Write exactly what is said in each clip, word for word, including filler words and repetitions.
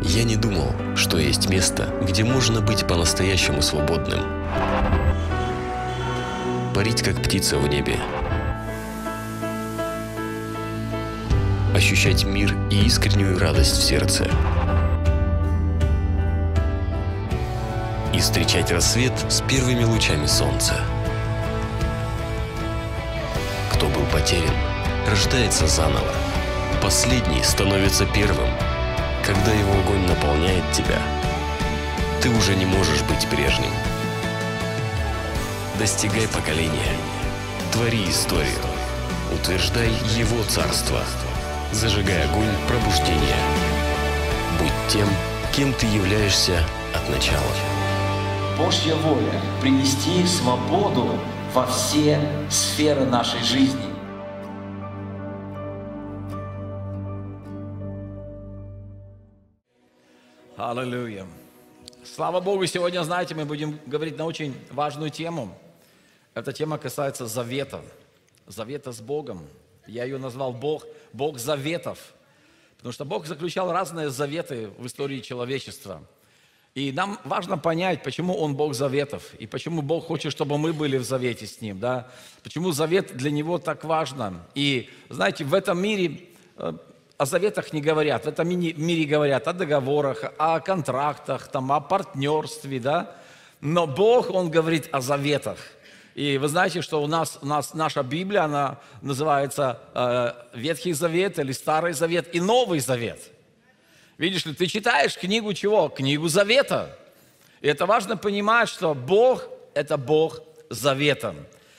Я не думал, что есть место, где можно быть по-настоящему свободным. Парить, как птица в небе. Ощущать мир и искреннюю радость в сердце. И встречать рассвет с первыми лучами солнца. Кто был потерян, рождается заново. Последний становится первым. Когда его огонь наполняет тебя, ты уже не можешь быть прежним. Достигай поколения, твори историю, утверждай его царство, зажигай огонь пробуждения. Будь тем, кем ты являешься от начала. Божья воля – принести свободу во все сферы нашей жизни. Аллилуйя. Слава Богу, сегодня, знаете, мы будем говорить на очень важную тему. Эта тема касается завета, завета с Богом. Я ее назвал Бог, Бог заветов, потому что Бог заключал разные заветы в истории человечества. И нам важно понять, почему Он Бог заветов, и почему Бог хочет, чтобы мы были в завете с Ним, да? Почему завет для Него так важно. И, знаете, в этом мире о заветах не говорят, в этом мире говорят о договорах, о контрактах, там, о партнерстве, да? Но Бог, Он говорит о заветах. И вы знаете, что у нас, у нас наша Библия, она называется э, Ветхий Завет или Старый Завет и Новый Завет. Видишь ли, ты читаешь книгу чего? Книгу Завета. И это важно понимать, что Бог – это Бог Завета.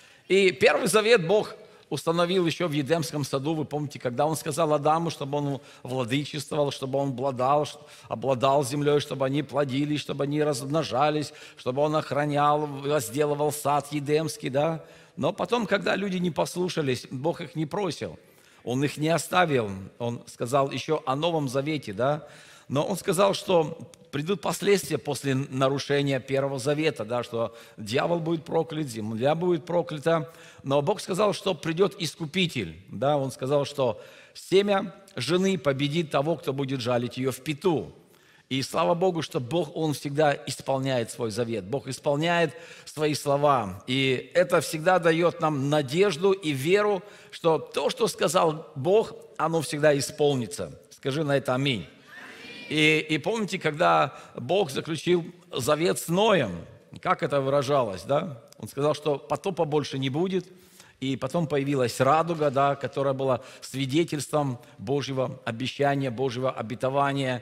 И Первый Завет Бог установил еще в Едемском саду. Вы помните, когда Он сказал Адаму, чтобы он владычествовал, чтобы он обладал, обладал землей, чтобы они плодились, чтобы они размножались, чтобы Он охранял, возделывал сад Едемский, да? Но потом, когда люди не послушались, Бог их не бросил. Он их не оставил. Он сказал еще о Новом Завете, да? Но Он сказал, что придут последствия после нарушения Первого Завета, да, что дьявол будет проклят, земля будет проклята. Но Бог сказал, что придет Искупитель, да? Он сказал, что семя жены победит того, кто будет жалить ее в пяту. И слава Богу, что Бог, Он всегда исполняет свой завет. Бог исполняет свои слова. И это всегда дает нам надежду и веру, что то, что сказал Бог, оно всегда исполнится. Скажи на это аминь. И, и помните, когда Бог заключил завет с Ноем, как это выражалось, да? Он сказал, что потопа больше не будет. И потом появилась радуга, да, которая была свидетельством Божьего обещания, Божьего обетования.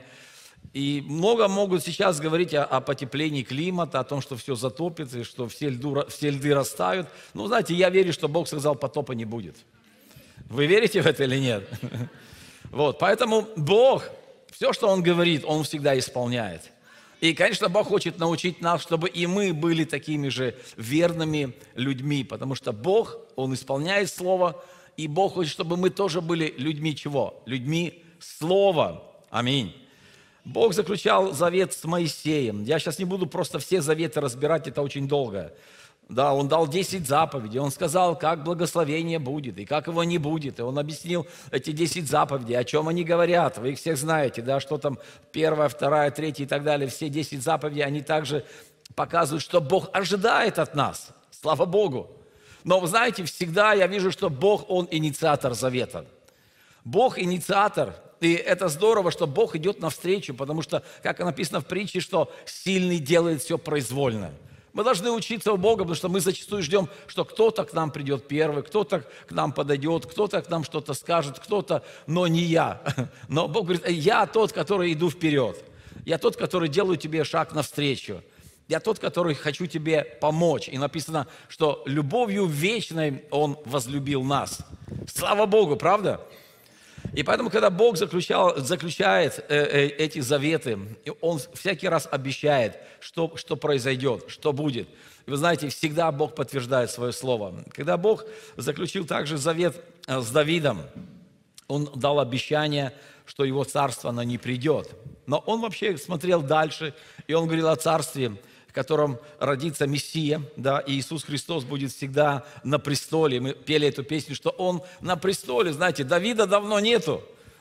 И много могут сейчас говорить о, о потеплении климата, о том, что все затопится, и что все, льду, все льды растают. Ну, знаете, я верю, что Бог сказал, потопа не будет. Вы верите в это или нет? Вот, поэтому Бог, все, что Он говорит, Он всегда исполняет. И, конечно, Бог хочет научить нас, чтобы и мы были такими же верными людьми, потому что Бог, Он исполняет Слово, и Бог хочет, чтобы мы тоже были людьми чего? Людьми Слова. Аминь. Бог заключал завет с Моисеем. Я сейчас не буду просто все заветы разбирать, это очень долго. Да, Он дал десять заповедей, Он сказал, как благословение будет и как его не будет. И Он объяснил эти десять заповедей, о чем они говорят. Вы их всех знаете, да, что там первая, вторая, третья и так далее. Все десять заповедей, они также показывают, что Бог ожидает от нас. Слава Богу. Но вы знаете, всегда я вижу, что Бог, Он инициатор завета. Бог инициатор. И это здорово, что Бог идет навстречу, потому что, как написано в притче, что сильный делает все произвольно. Мы должны учиться у Бога, потому что мы зачастую ждем, что кто-то к нам придет первый, кто-то к нам подойдет, кто-то к нам что-то скажет, кто-то, но не я. Но Бог говорит, я тот, который иду вперед. Я тот, который делаю тебе шаг навстречу. Я тот, который хочу тебе помочь. И написано, что любовью вечной Он возлюбил нас. Слава Богу, правда? И поэтому, когда Бог заключал, заключает э, э, эти заветы, Он всякий раз обещает, что, что произойдет, что будет. И вы знаете, всегда Бог подтверждает свое слово. Когда Бог заключил также завет с Давидом, Он дал обещание, что Его царство, оно не придет. Но Он вообще смотрел дальше, и Он говорил о царстве, в котором родится Мессия, да, и Иисус Христос будет всегда на престоле. Мы пели эту песню, что Он на престоле. Знаете, Давида давно нету.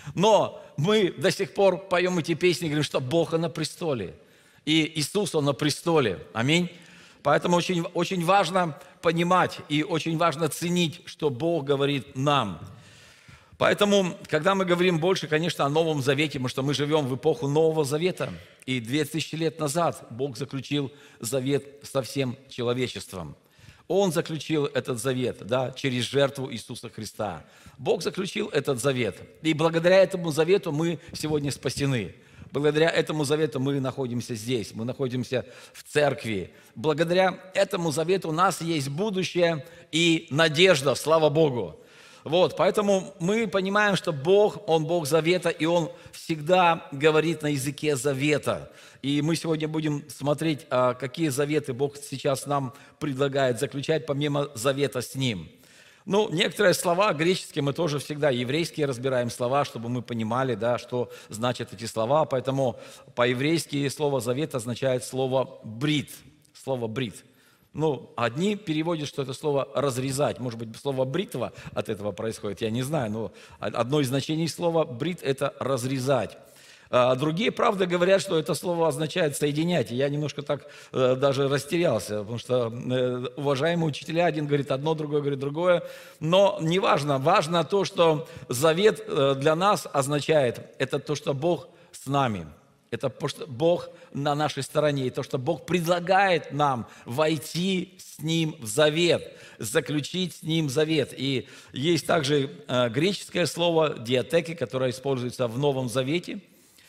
Но мы до сих пор поем эти песни и говорим, что Бог на престоле. И Иисус, Он на престоле. Аминь. Поэтому очень, очень важно понимать и очень важно ценить, что Бог говорит нам. Поэтому, когда мы говорим больше, конечно, о Новом Завете, потому что мы живем в эпоху Нового Завета, и две тысячи лет назад Бог заключил завет со всем человечеством. Он заключил этот завет, да, через жертву Иисуса Христа. Бог заключил этот завет. И благодаря этому завету мы сегодня спасены. Благодаря этому завету мы находимся здесь, мы находимся в церкви. Благодаря этому завету у нас есть будущее и надежда, слава Богу. Вот, поэтому мы понимаем, что Бог, Он Бог завета, и Он всегда говорит на языке завета. И мы сегодня будем смотреть, какие заветы Бог сейчас нам предлагает заключать, помимо завета с Ним. Ну, некоторые слова греческие мы тоже всегда, еврейские разбираем слова, чтобы мы понимали, да, что значат эти слова. Поэтому по-еврейски слово «завет» означает слово «брит», слово «брит». Ну, одни переводят, что это слово «разрезать». Может быть, слово «бритва» от этого происходит, я не знаю. Но одно из значений слова «брит» – это «разрезать». А другие, правда, говорят, что это слово означает «соединять». И я немножко так э, даже растерялся, потому что э, уважаемые учителя, один говорит одно, другой говорит другое. Но не важно. Важно то, что завет э, для нас означает, это то, что Бог с нами. Это то, что Бог на нашей стороне. И то, что Бог предлагает нам войти с Ним в завет, заключить с Ним завет. И есть также э, греческое слово «диатеки», которое используется в Новом Завете.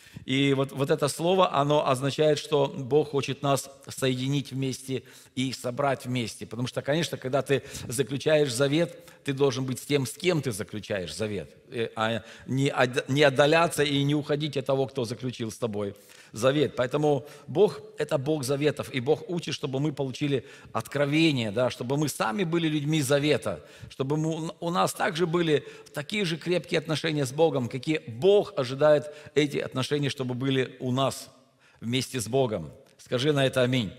И вот, вот это слово, оно означает, что Бог хочет нас соединить вместе и собрать вместе. Потому что, конечно, когда ты заключаешь завет, ты должен быть с тем, с кем ты заключаешь завет. А не, не отдаляться и не уходить от того, кто заключил с тобой завет. Поэтому Бог – это Бог заветов. И Бог учит, чтобы мы получили откровение, да, чтобы мы сами были людьми завета, чтобы мы, у нас также были такие же крепкие отношения с Богом, какие Бог ожидает эти отношения, чтобы были у нас вместе с Богом. Скажи на это аминь.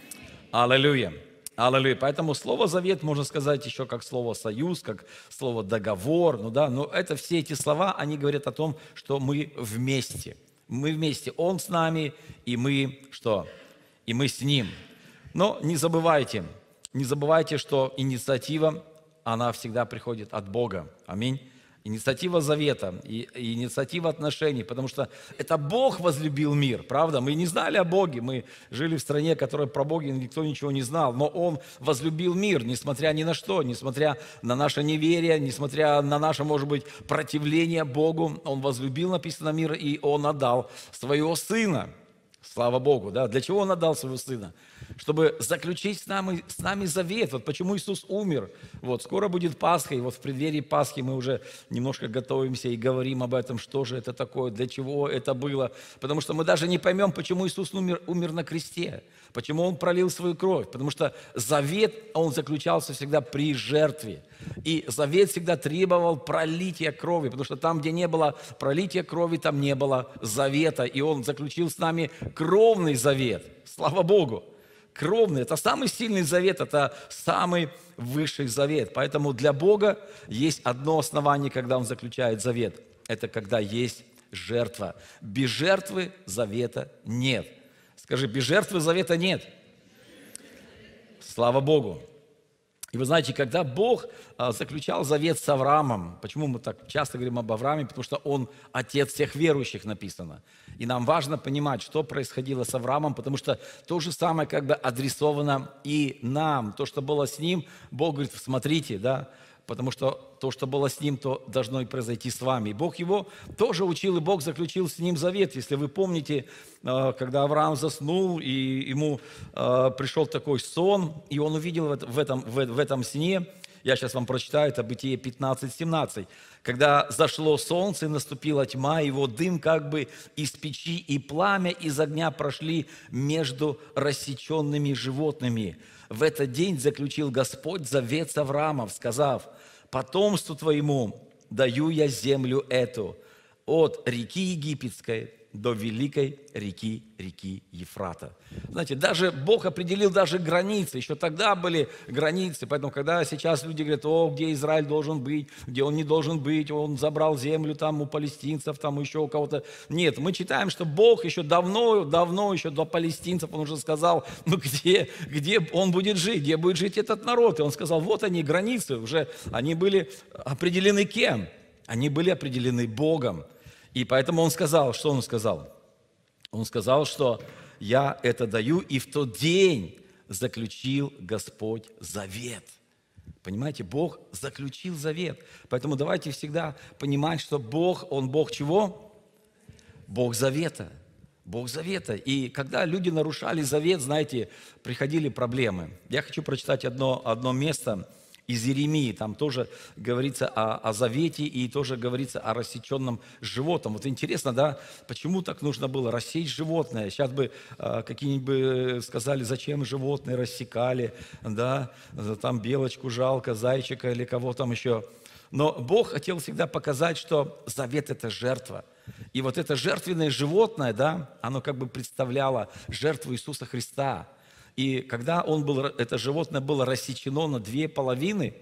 Аллилуйя. Аллилуйя. Поэтому слово «завет» можно сказать еще как слово «союз», как слово «договор». Ну, да, но это все эти слова, они говорят о том, что мы вместе. Мы вместе. Он с нами, и мы что? И мы с Ним. Но не забывайте, не забывайте, что инициатива, она всегда приходит от Бога. Аминь. Инициатива завета, и, и инициатива отношений, потому что это Бог возлюбил мир, правда? Мы не знали о Боге, мы жили в стране, которая про Бога никто ничего не знал, но Он возлюбил мир, несмотря ни на что, несмотря на наше неверие, несмотря на наше, может быть, противление Богу, Он возлюбил, написано, мир, и Он отдал Своего Сына. Слава Богу, да? Для чего Он отдал Своего Сына? Чтобы заключить с нами, с нами завет. Вот почему Иисус умер. Вот, скоро будет Пасха, и вот в преддверии Пасхи мы уже немножко готовимся и говорим об этом, что же это такое, для чего это было. Потому что мы даже не поймем, почему Иисус умер, умер на кресте, почему Он пролил свою кровь. Потому что завет, он заключался всегда при жертве. И завет всегда требовал пролития крови, потому что там, где не было пролития крови, там не было завета. И Он заключил с нами кровный завет. Слава Богу! Кровный – это самый сильный завет, это самый высший завет. Поэтому для Бога есть одно основание, когда Он заключает завет. Это когда есть жертва. Без жертвы завета нет. Скажи, без жертвы завета нет. Слава Богу. И вы знаете, когда Бог а, заключал завет с Авраамом, почему мы так часто говорим об Аврааме? Потому что он отец всех верующих, написано. И нам важно понимать, что происходило с Авраамом, потому что то же самое как бы адресовано и нам. То, что было с ним, Бог говорит, смотрите, да, потому что то, что было с ним, то должно и произойти с вами. И Бог его тоже учил, и Бог заключил с ним завет. Если вы помните, когда Авраам заснул, и ему пришел такой сон, и он увидел в этом, в этом сне, я сейчас вам прочитаю, это Бытие пятнадцать семнадцать, когда зашло солнце, и наступила тьма, и вот дым как бы из печи, и пламя из огня прошли между рассеченными животными. В этот день заключил Господь завет с Авраамом, сказав: потомству твоему даю я землю эту, от реки Египетской до великой реки, реки Ефрата. Знаете, даже Бог определил даже границы, еще тогда были границы, поэтому когда сейчас люди говорят, о, где Израиль должен быть, где он не должен быть, он забрал землю там у палестинцев, там еще у кого-то. Нет, мы читаем, что Бог еще давно, давно, еще до палестинцев, он уже сказал, ну где, где он будет жить, где будет жить этот народ. И он сказал, вот они, границы, уже они были определены кем? Они были определены Богом. И поэтому он сказал, что он сказал? Он сказал, что я это даю, и в тот день заключил Господь завет. Понимаете, Бог заключил завет. Поэтому давайте всегда понимать, что Бог, Он Бог чего? Бог завета. Бог завета. И когда люди нарушали завет, знаете, приходили проблемы. Я хочу прочитать одно, одно место из Иеремии, там тоже говорится о, о завете и тоже говорится о рассеченном животном. Вот интересно, да, почему так нужно было рассечь животное? Сейчас бы э, какие-нибудь бы сказали, зачем животные рассекали, да, там белочку жалко, зайчика или кого там еще. Но Бог хотел всегда показать, что завет – это жертва. И вот это жертвенное животное, да, оно как бы представляло жертву Иисуса Христа. И когда он был, это животное было рассечено на две половины,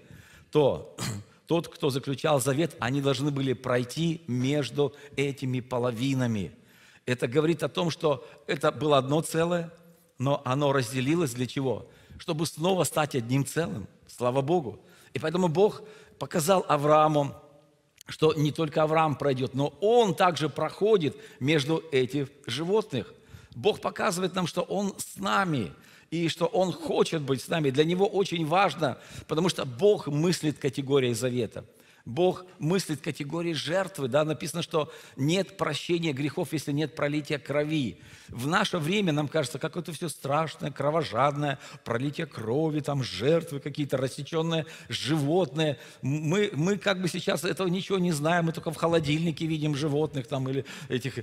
то тот, кто заключал завет, они должны были пройти между этими половинами. Это говорит о том, что это было одно целое, но оно разделилось для чего? Чтобы снова стать одним целым. Слава Богу. И поэтому Бог показал Аврааму, что не только Авраам пройдет, но он также проходит между этих животных. Бог показывает нам, что Он с нами, и что Он хочет быть с нами. Для Него очень важно, потому что Бог мыслит категорией завета. Бог мыслит категорией жертвы. Да? Написано, что нет прощения грехов, если нет пролития крови. В наше время нам кажется, как это все страшное, кровожадное, пролитие крови, там жертвы какие-то, рассеченные животные. Мы, мы как бы сейчас этого ничего не знаем, мы только в холодильнике видим животных там, или этих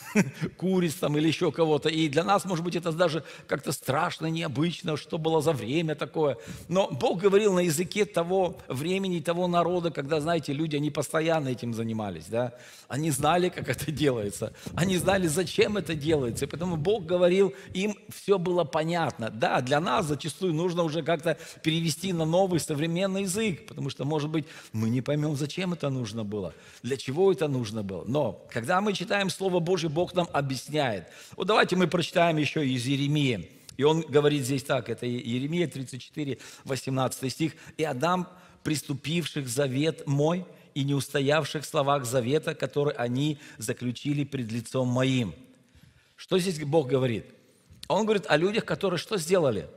куриц там, или еще кого-то. И для нас, может быть, это даже как-то страшно, необычно, что было за время такое. Но Бог говорил на языке того времени, того народа, когда, знаете, люди, они постоянно этим занимались, да? Они знали, как это делается, они знали, зачем это делается, и поэтому Бог говорил, им все было понятно. Да, для нас зачастую нужно уже как-то перевести на новый современный язык, потому что, может быть, мы не поймем, зачем это нужно было, для чего это нужно было. Но когда мы читаем Слово Божье, Бог нам объясняет. Вот давайте мы прочитаем еще из Иеремии. И он говорит здесь так, это Иеремия тридцать четыре, восемнадцатый стих. «И отдам приступивших завет мой и не устоявших в словах завета, который они заключили пред лицом моим». Что здесь Бог говорит? Он говорит о людях, которые что сделали?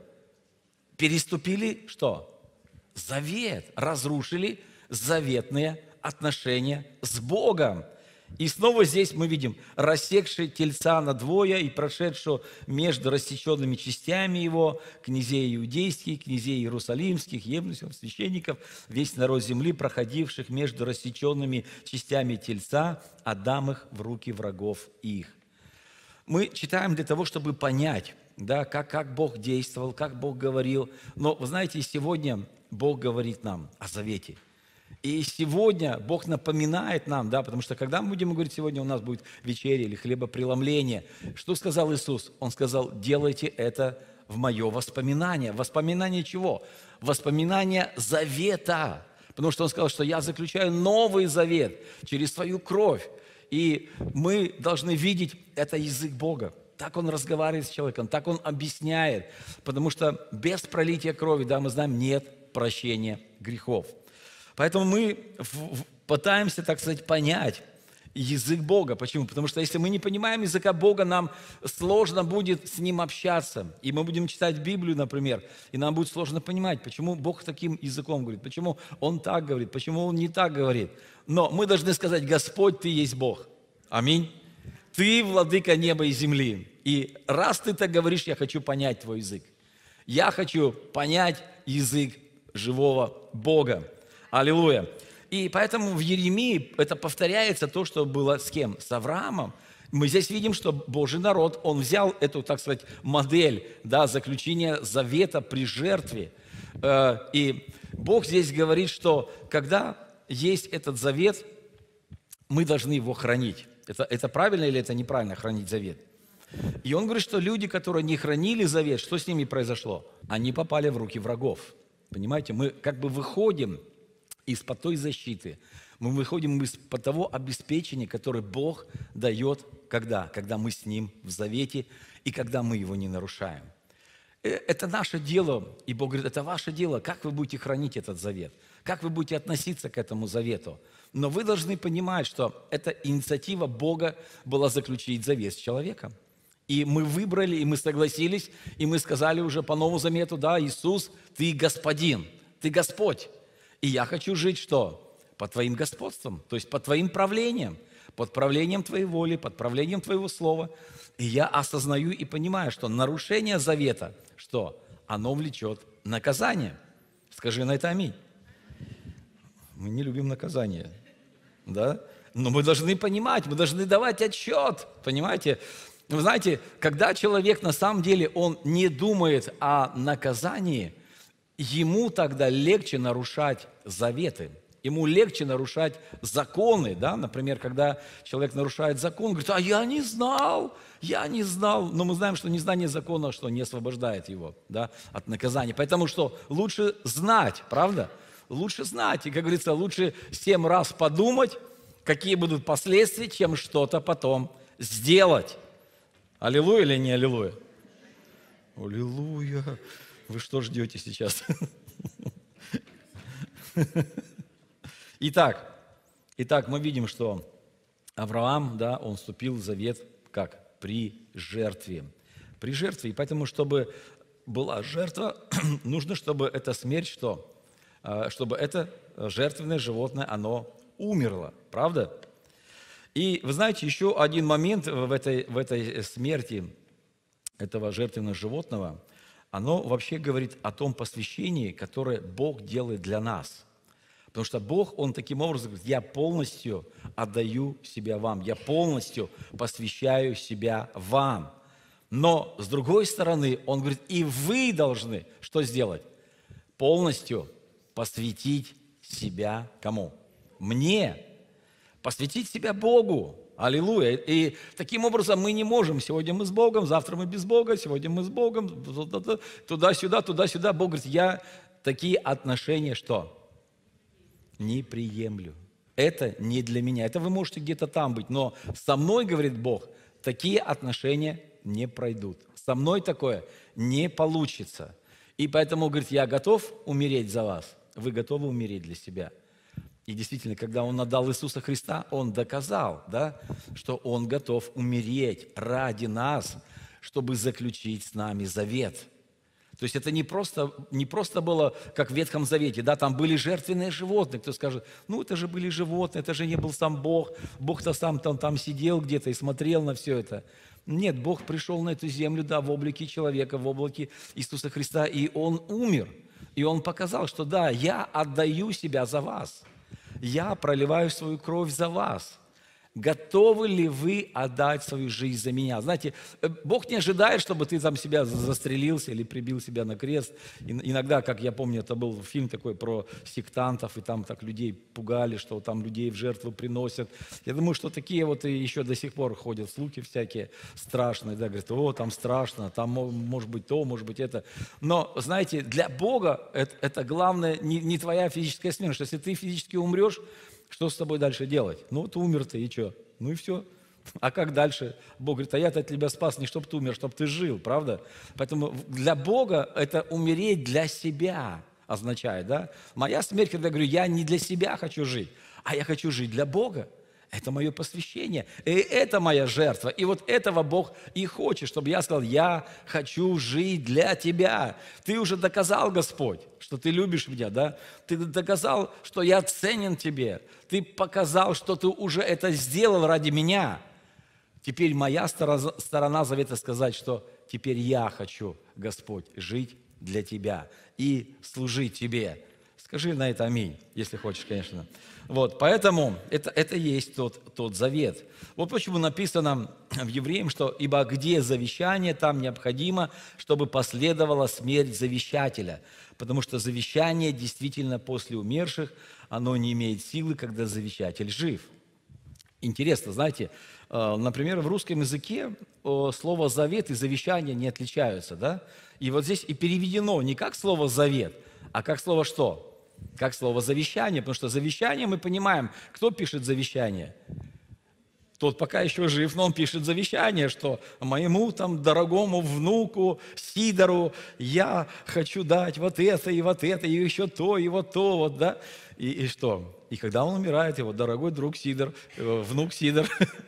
Переступили что? Завет, разрушили заветные отношения с Богом. И снова здесь мы видим рассекший тельца надвое и прошедшего между рассеченными частями его, князей иудейских, князей иерусалимских, евнухов, священников, весь народ земли, проходивших между рассеченными частями тельца, отдам их в руки врагов их. Мы читаем для того, чтобы понять, да, как, как Бог действовал, как Бог говорил. Но, вы знаете, сегодня Бог говорит нам о завете. И сегодня Бог напоминает нам, да, потому что когда мы будем говорить, сегодня у нас будет вечеря или хлебопреломление, что сказал Иисус? Он сказал, делайте это в мое воспоминание. Воспоминание чего? Воспоминание завета. Потому что Он сказал, что я заключаю новый завет через свою кровь. И мы должны видеть, это язык Бога. Так Он разговаривает с человеком, так Он объясняет. Потому что без пролития крови, да, мы знаем, нет прощения грехов. Поэтому мы пытаемся, так сказать, понять язык Бога. Почему? Потому что если мы не понимаем языка Бога, нам сложно будет с Ним общаться. И мы будем читать Библию, например, и нам будет сложно понимать, почему Бог таким языком говорит, почему Он так говорит, почему Он не так говорит. Но мы должны сказать, Господь, Ты есть Бог. Аминь. Ты владыка неба и земли. И раз Ты так говоришь, я хочу понять Твой язык. Я хочу понять язык живого Бога. Аллилуйя. И поэтому в Иеремии это повторяется то, что было с кем? С Авраамом. Мы здесь видим, что Божий народ, он взял эту, так сказать, модель, да, заключения завета при жертве. И Бог здесь говорит, что когда есть этот завет, мы должны его хранить. Это, это правильно или это неправильно хранить завет? И он говорит, что люди, которые не хранили завет, что с ними произошло? Они попали в руки врагов. Понимаете, мы как бы выходим из-под той защиты, мы выходим из-под того обеспечения, которое Бог дает, когда? Когда мы с Ним в завете и когда мы его не нарушаем. Это наше дело, и Бог говорит, это ваше дело, как вы будете хранить этот завет, как вы будете относиться к этому завету. Но вы должны понимать, что эта инициатива Бога была заключить завет с человеком. И мы выбрали, и мы согласились, и мы сказали уже по Новому Завету, да, Иисус, Ты Господин, Ты Господь. И я хочу жить что? Под Твоим господством, то есть под Твоим правлением, под правлением Твоей воли, под правлением Твоего Слова. И я осознаю и понимаю, что нарушение завета, что? Оно влечет наказание. Скажи на это аминь. Мы не любим наказание, да? Но мы должны понимать, мы должны давать отчет, понимаете? Вы знаете, когда человек на самом деле, он не думает о наказании, ему тогда легче нарушать заветы. Ему легче нарушать законы, да? Например, когда человек нарушает закон, говорит, а я не знал, я не знал. Но мы знаем, что незнание закона, что не освобождает его, да, от наказания. Поэтому что? Лучше знать, правда? Лучше знать. И, как говорится, лучше семь раз подумать, какие будут последствия, чем что-то потом сделать. Аллилуйя или не аллилуйя? Аллилуйя. Вы что ждете сейчас? Итак, итак, мы видим, что Авраам, да, он вступил в завет как? При жертве. При жертве. И поэтому, чтобы была жертва, нужно, чтобы эта смерть, что? Чтобы это жертвенное животное, оно умерло. Правда? И вы знаете, еще один момент в этой, в этой смерти этого жертвенного животного, оно вообще говорит о том посвящении, которое Бог делает для нас. Потому что Бог, Он таким образом говорит, я полностью отдаю себя вам, я полностью посвящаю себя вам. Но, с другой стороны, Он говорит, и вы должны что сделать? Полностью посвятить себя кому? Мне. Посвятить себя Богу. Аллилуйя. И таким образом мы не можем. Сегодня мы с Богом, завтра мы без Бога, сегодня мы с Богом, туда-сюда, туда-сюда. Бог говорит, я такие отношения что? Не приемлю. Это не для меня. Это вы можете где-то там быть, но со мной, говорит Бог, такие отношения не пройдут. Со мной такое не получится. И поэтому, говорит, я готов умереть за вас. Вы готовы умереть для себя. И действительно, когда Он отдал Иисуса Христа, Он доказал, да, что Он готов умереть ради нас, чтобы заключить с нами завет. То есть это не просто, не просто было, как в Ветхом Завете, да, там были жертвенные животные. Кто скажет, ну это же были животные, это же не был сам Бог, Бог-то сам там, там сидел где-то и смотрел на все это. Нет, Бог пришел на эту землю, да, в облике человека, в облике Иисуса Христа, и Он умер. И Он показал, что да, я отдаю себя за вас, я проливаю свою кровь за вас. Готовы ли вы отдать свою жизнь за меня? Знаете, Бог не ожидает, чтобы ты там себя застрелился или прибил себя на крест. Иногда, как я помню, это был фильм такой про сектантов, и там так людей пугали, что там людей в жертву приносят. Я думаю, что такие вот и еще до сих пор ходят слухи всякие страшные, да, говорят, о, там страшно, там может быть то, может быть это. Но, знаете, для Бога это, это главное не, не твоя физическая смерть, что если ты физически умрешь, что с тобой дальше делать? Ну, вот умер ты, и что? Ну и все. А как дальше? Бог говорит, а я-то тебя спас не чтобы ты умер, чтобы ты жил, правда? Поэтому для Бога это умереть для себя означает, да? Моя смерть, когда я говорю, я не для себя хочу жить, а я хочу жить для Бога. Это мое посвящение, и это моя жертва. И вот этого Бог и хочет, чтобы я сказал, я хочу жить для Тебя. Ты уже доказал, Господь, что Ты любишь меня, да? Ты доказал, что я ценен Тебе. Ты показал, что Ты уже это сделал ради меня. Теперь моя сторона завета сказать, что теперь я хочу, Господь, жить для Тебя и служить Тебе. Скажи на это аминь, если хочешь, конечно. Вот, поэтому это, это есть тот, тот завет. Вот почему написано в Евреям, что «Ибо где завещание, там необходимо, чтобы последовала смерть завещателя». Потому что завещание действительно после умерших, оно не имеет силы, когда завещатель жив. Интересно, знаете, э, например, в русском языке э, слово «завет» и «завещание» не отличаются, да? И вот здесь и переведено не как слово «завет», а как слово что? Как слово «завещание», потому что завещание мы понимаем, кто пишет завещание? Тот пока еще жив, но он пишет завещание, что моему там дорогому внуку Сидору я хочу дать вот это и вот это, и еще то, и вот то, вот, да? И, и что? И когда он умирает, его дорогой друг Сидор, внук Сидор,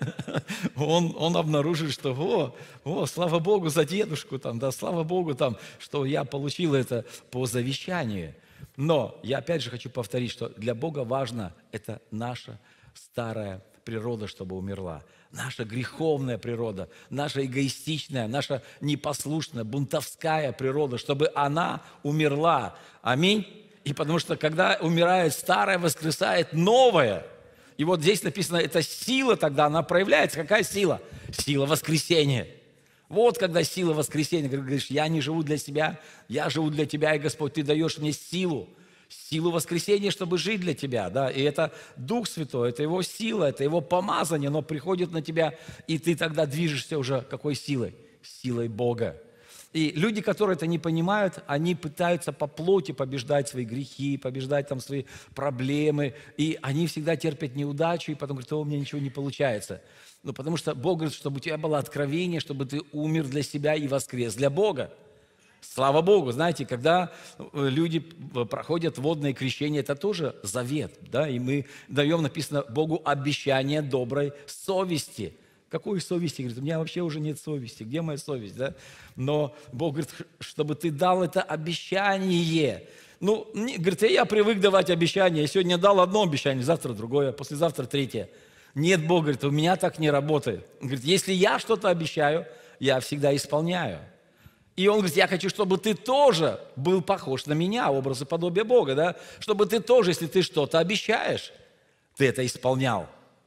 он, он обнаружит, что о, о, слава Богу за дедушку, там, да, слава Богу, там, что я получил это по завещанию. Но я опять же хочу повторить, что для Бога важно это наша старая природа, чтобы умерла. Наша греховная природа, наша эгоистичная, наша непослушная, бунтовская природа, чтобы она умерла. Аминь. И потому что, когда умирает старое, воскресает новое. И вот здесь написано, эта сила тогда, она проявляется. Какая сила? Сила воскресения. Вот когда сила воскресения. Когда говоришь, я не живу для себя, я живу для Тебя, и Господь, Ты даешь мне силу. Силу воскресения, чтобы жить для Тебя. Да? И это Дух Святой, это Его сила, это Его помазание, оно приходит на тебя, и ты тогда движешься уже какой силой? Силой Бога. И люди, которые это не понимают, они пытаются по плоти побеждать свои грехи, побеждать там свои проблемы, и они всегда терпят неудачу, и потом говорят, о, у меня ничего не получается. Ну, потому что Бог говорит, чтобы у тебя было откровение, чтобы ты умер для себя и воскрес для Бога. Слава Богу, знаете, когда люди проходят водное крещение, это тоже завет, да, и мы даем, написано, Богу обещание доброй совести. Какой совести? Говорит, у меня вообще уже нет совести. Где моя совесть? Да? Но Бог говорит, чтобы ты дал это обещание. Ну, говорит, я привык давать обещания. Я сегодня дал одно обещание, завтра другое, послезавтра третье. Нет, Бог говорит, у меня так не работает. Он говорит, если я что-то обещаю, я всегда исполняю. И он говорит, я хочу, чтобы ты тоже был похож на меня, образ и подобие Бога, да? Чтобы ты тоже, если ты что-то обещаешь, ты это исполнял.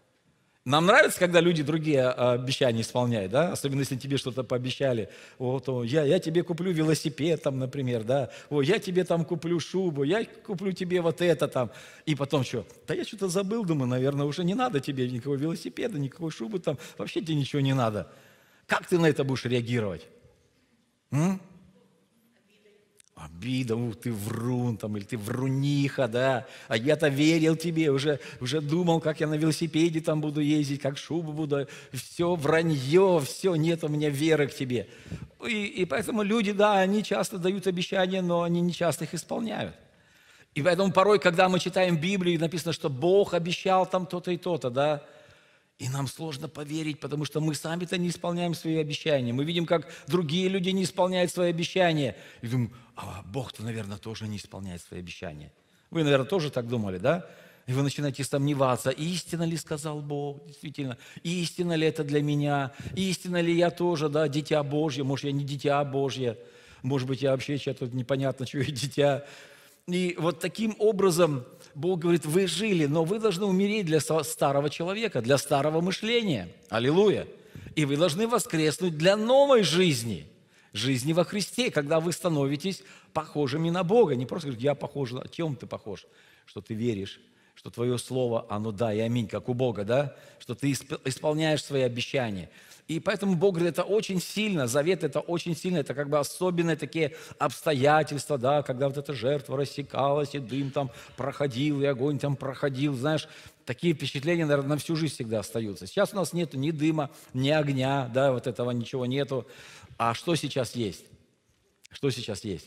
Нам нравится, когда люди другие обещания исполняют, да? Особенно, если тебе что-то пообещали. Вот, о, я, я тебе куплю велосипед, там, например, да? О, я тебе там куплю шубу, я куплю тебе вот это там. И потом что? Да я что-то забыл, думаю, наверное, уже не надо тебе никакого велосипеда, никакой шубы там. Вообще тебе ничего не надо. Как ты на это будешь реагировать? М? Обида, ух, ты врун, там, или ты вруниха, да, а я-то верил тебе, уже, уже думал, как я на велосипеде там буду ездить, как шубу буду, все вранье, все, нет у меня веры к тебе. И, и поэтому люди, да, они часто дают обещания, но они не часто их исполняют. И поэтому порой, когда мы читаем Библию, написано, что Бог обещал там то-то и то-то, да, и нам сложно поверить, потому что мы сами-то не исполняем свои обещания. Мы видим, как другие люди не исполняют свои обещания. И думаем, а Бог-то, наверное, тоже не исполняет свои обещания. Вы, наверное, тоже так думали, да? И вы начинаете сомневаться, истинно ли сказал Бог, действительно, истинно ли это для меня, истинно ли я тоже, да, дитя Божье, может, я не дитя Божье, может быть, я вообще что-то непонятно, что я дитя. И вот таким образом Бог говорит, вы жили, но вы должны умереть для старого человека, для старого мышления. Аллилуйя. И вы должны воскреснуть для новой жизни, жизни во Христе, когда вы становитесь похожими на Бога. Не просто говорить, я похож, на чем ты похож? Что ты веришь, что твое слово, оно да и аминь, как у Бога, да? Что ты исполняешь свои обещания. И поэтому Бог говорит, это очень сильно, завет это очень сильно, это как бы особенные такие обстоятельства, да, когда вот эта жертва рассекалась, и дым там проходил, и огонь там проходил, знаешь, такие впечатления, наверное, на всю жизнь всегда остаются. Сейчас у нас нету ни дыма, ни огня, да, вот этого ничего нету. А что сейчас есть? Что сейчас есть?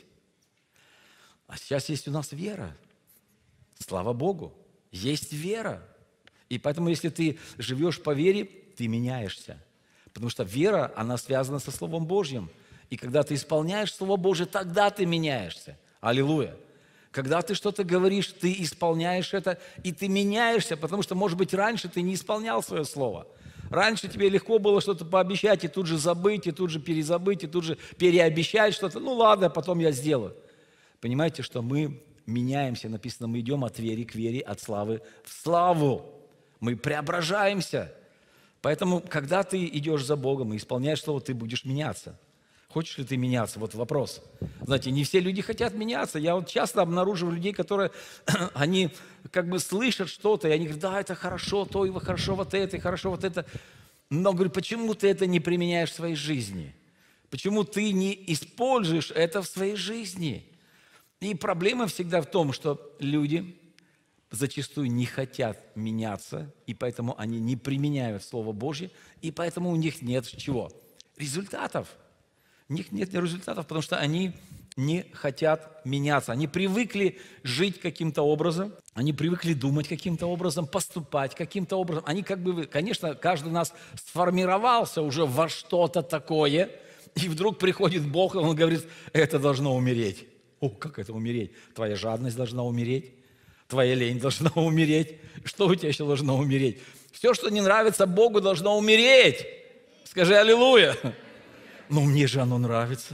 А сейчас есть у нас вера. Слава Богу, есть вера. И поэтому, если ты живешь по вере, ты меняешься. Потому что вера, она связана со Словом Божьим. И когда ты исполняешь Слово Божье, тогда ты меняешься. Аллилуйя. Когда ты что-то говоришь, ты исполняешь это, и ты меняешься, потому что, может быть, раньше ты не исполнял свое Слово. Раньше тебе легко было что-то пообещать, и тут же забыть, и тут же перезабыть, и тут же переобещать что-то. Ну ладно, потом я сделаю. Понимаете, что мы меняемся, написано, мы идем от веры к вере, от славы в славу. Мы преображаемся. Поэтому, когда ты идешь за Богом и исполняешь Слово, ты будешь меняться. Хочешь ли ты меняться? Вот вопрос. Знаете, не все люди хотят меняться. Я вот часто обнаруживаю людей, которые, они как бы слышат что-то, и они говорят, да, это хорошо, то, и хорошо вот это, и хорошо вот это. Но, говорю, почему ты это не применяешь в своей жизни? Почему ты не используешь это в своей жизни? И проблема всегда в том, что люди зачастую не хотят меняться, и поэтому они не применяют Слово Божье, и поэтому у них нет чего? Результатов. У них нет результатов, потому что они не хотят меняться. Они привыкли жить каким-то образом, они привыкли думать каким-то образом, поступать каким-то образом. Они как бы, конечно, каждый из нас сформировался уже во что-то такое, и вдруг приходит Бог, и Он говорит, это должно умереть. О, как это умереть? Твоя жадность должна умереть, твоя лень должна умереть. Что у тебя еще должно умереть? Все, что не нравится Богу, должно умереть. Скажи аллилуйя. Ну, мне же оно нравится.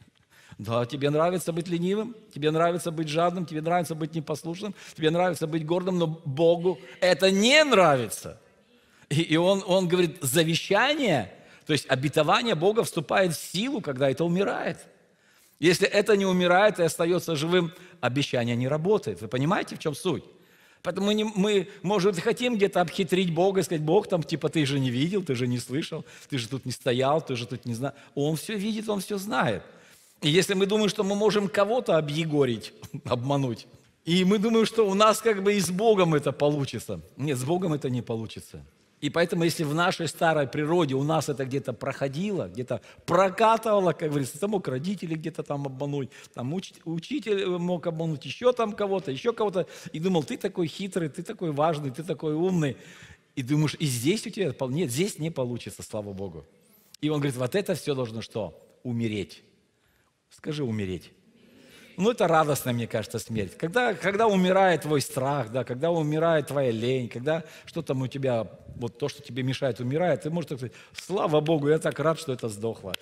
Да, тебе нравится быть ленивым, тебе нравится быть жадным, тебе нравится быть непослушным, тебе нравится быть гордым, но Богу это не нравится. И, и он, он говорит, завещание, то есть обетование Бога вступает в силу, когда это умирает. Если это не умирает и остается живым, обещание не работает. Вы понимаете, в чем суть? Поэтому мы, не, мы, может, хотим где-то обхитрить Бога и сказать, Бог, там, типа, ты же не видел, ты же не слышал, ты же тут не стоял, ты же тут не знал. Он все видит, Он все знает. И если мы думаем, что мы можем кого-то объегорить, обмануть, и мы думаем, что у нас как бы и с Богом это получится. Нет, с Богом это не получится. И поэтому, если в нашей старой природе у нас это где-то проходило, где-то прокатывало, как говорится, там мог родители где-то там обмануть, там уч- учитель мог обмануть еще там кого-то, еще кого-то, и думал, ты такой хитрый, ты такой важный, ты такой умный. И думаешь, и здесь у тебя, нет, здесь не получится, слава Богу. И он говорит, вот это все должно что? Умереть. Скажи, умереть. Ну, это радостная, мне кажется, смерть. Когда, когда умирает твой страх, да, когда умирает твоя лень, когда что там у тебя, вот то, что тебе мешает, умирает, ты можешь так сказать, слава Богу, я так рад, что это сдохло.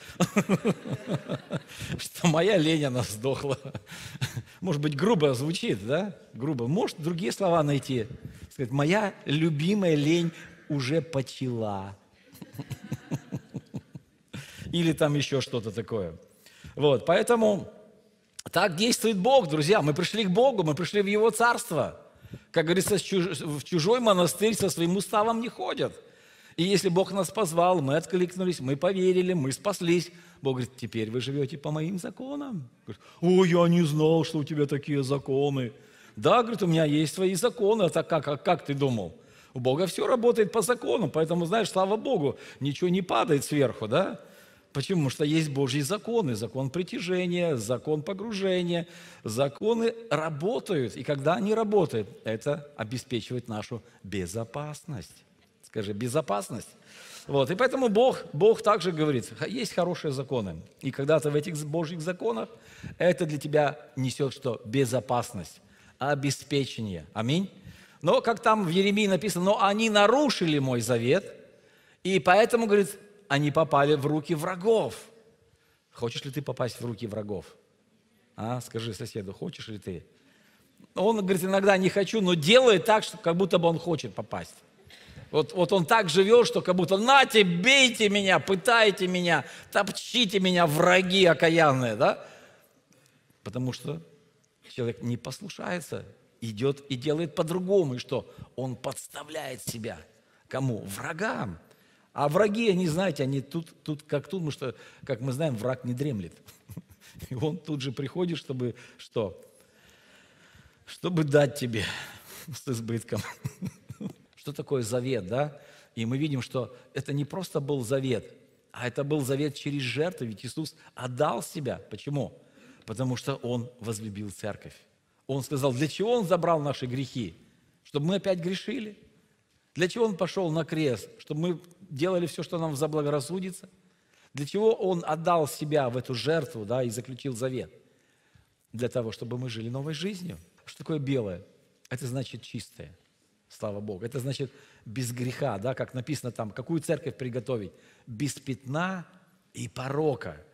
Что моя лень, она сдохла. Может быть, грубо звучит, да? Грубо. Может, другие слова найти. Сказать, моя любимая лень уже почила. Или там еще что-то такое. Вот, поэтому так действует Бог, друзья. Мы пришли к Богу, мы пришли в Его Царство. Как говорится, в чужой монастырь со своим уставом не ходят. И если Бог нас позвал, мы откликнулись, мы поверили, мы спаслись. Бог говорит, теперь вы живете по моим законам. Говорит, о, я не знал, что у тебя такие законы. Да, говорит, у меня есть свои законы. А так как, а как ты думал? У Бога все работает по закону, поэтому, знаешь, слава Богу, ничего не падает сверху, да? Почему? Потому что есть Божьи законы, закон притяжения, закон погружения. Законы работают, и когда они работают, это обеспечивает нашу безопасность. Скажи, безопасность. Вот. И поэтому Бог, Бог также говорит, есть хорошие законы. И когда ты в этих Божьих законах, это для тебя несет что? Безопасность, обеспечение. Аминь. Но, как там в Иеремии написано, но они нарушили мой завет, и поэтому, говорит, они попали в руки врагов. Хочешь ли ты попасть в руки врагов? А, скажи соседу, хочешь ли ты? Он говорит, иногда не хочу, но делает так, что как будто бы он хочет попасть. Вот, вот он так живет, что как будто, нате, бейте меня, пытайте меня, топчите меня, враги окаянные, да? Потому что человек не послушается, идет и делает по-другому. И что? Он подставляет себя. Кому? Врагам. А враги, они, знаете, они тут, тут как тут, потому что, как мы знаем, враг не дремлет. И он тут же приходит, чтобы что? Чтобы дать тебе с избытком. Что такое завет, да? И мы видим, что это не просто был завет, а это был завет через жертву, ведь Иисус отдал себя. Почему? Потому что Он возлюбил церковь. Он сказал, для чего Он забрал наши грехи? Чтобы мы опять грешили? Для чего Он пошел на крест? Чтобы мы делали все, что нам заблагорассудится? Для чего Он отдал себя в эту жертву, да, и заключил завет? Для того, чтобы мы жили новой жизнью. Что такое белое? Это значит чистое. Слава Богу. Это значит без греха, да, как написано там, какую церковь приготовить? Без пятна и порока.